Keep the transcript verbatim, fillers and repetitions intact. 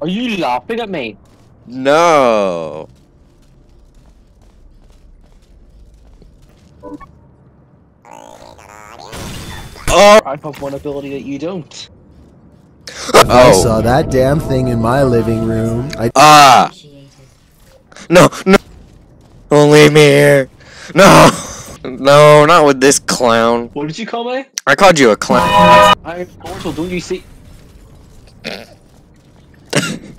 Are you laughing at me? No. Oh! I have one ability that you don't. I Oh. saw that damn thing in my living room. I Ah! No, no! Don't leave me here! No! No, not with this clown. What did you call me? I called you a clown. I'm mortal, don't you see?